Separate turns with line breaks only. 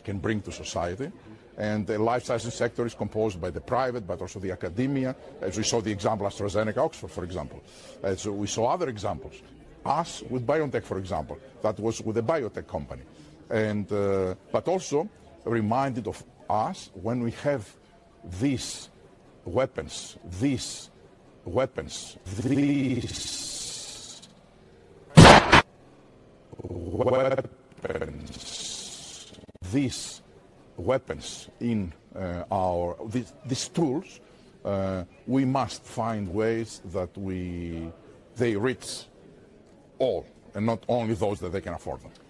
can bring to society. And the life sciences sector is composed by the private, but also the academia. As we saw the example AstraZeneca, Oxford, for example. As we saw other examples. Us with BioNTech, for example, that was with a biotech company. And, but also reminded of us when we have these weapons, these weapons in these tools, we must find ways that they reach all, and not only those that they can afford them.